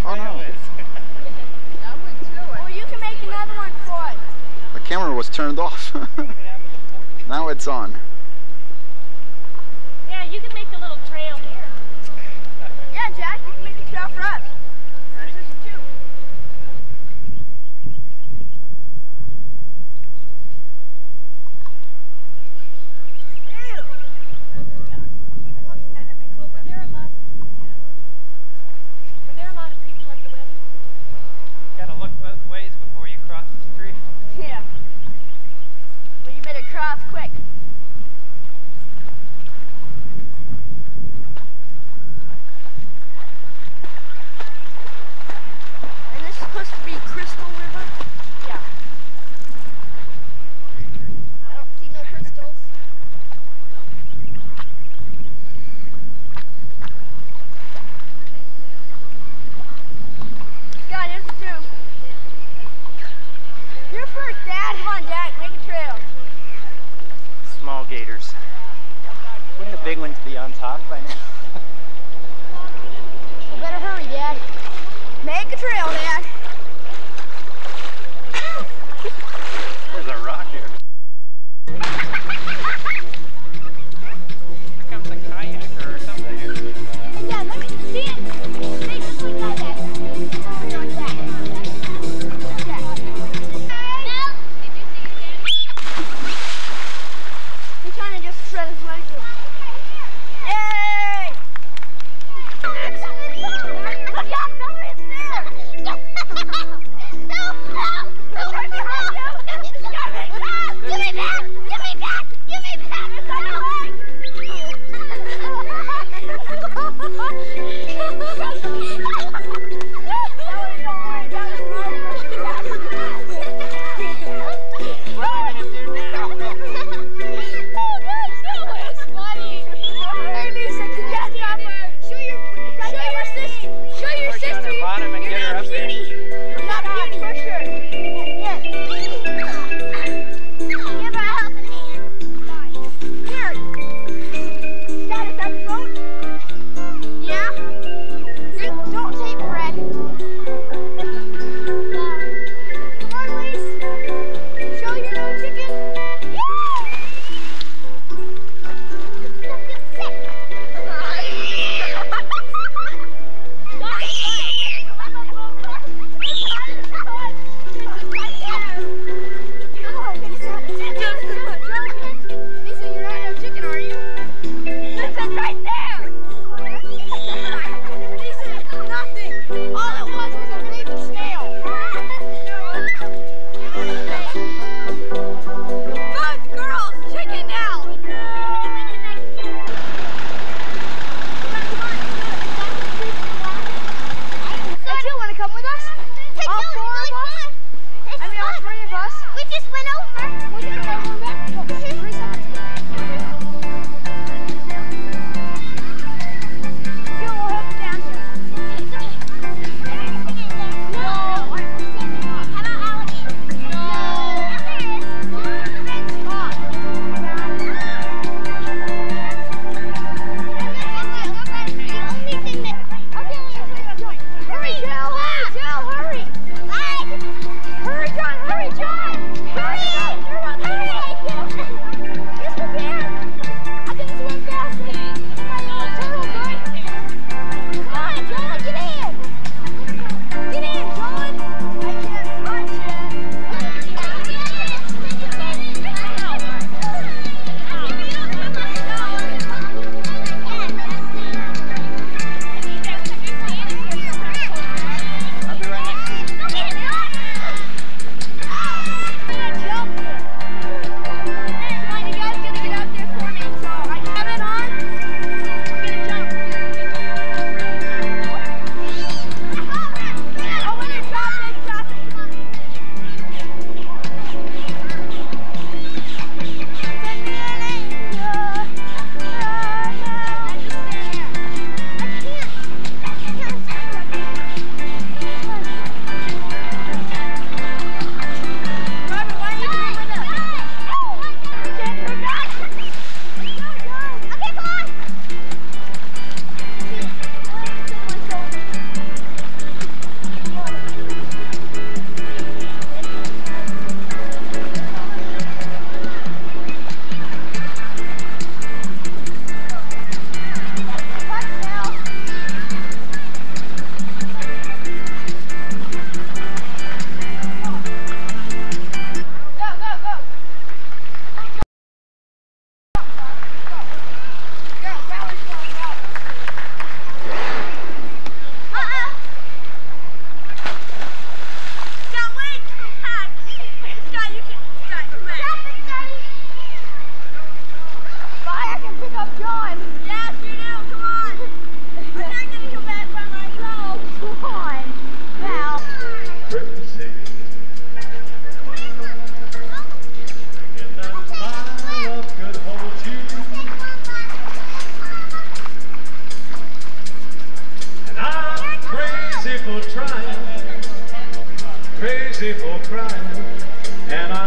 Oh no. Or you can make another one for us. The camera was turned off. Now it's on. Yeah, you can make a little trail here. Yeah, Jack, you can make a trail for us. This is two. Ew. Even looking at it makes me Were there a lot of people at the wedding? Gotta look both ways before you cross the street. Yeah. Well, you better cross quick. And this is supposed to be Crystal River? Yeah. I don't see no crystals. Scott, here's the two. You're first, Dad. Come on, Jack. Make a trail. Small gators. Wouldn't the big ones be on top by now? You better hurry, Dad. Make a trail, Dad. There's a rock here. Here comes a kayaker or something. Yeah, let me see it. They just look like that. Like that. He's trying to just shred his leg through. Hey! Look out, somebody's there! No! It's right behind you! It's coming! Give me back! Give me back! Give me back! It's on your leg! crazy for crying, and I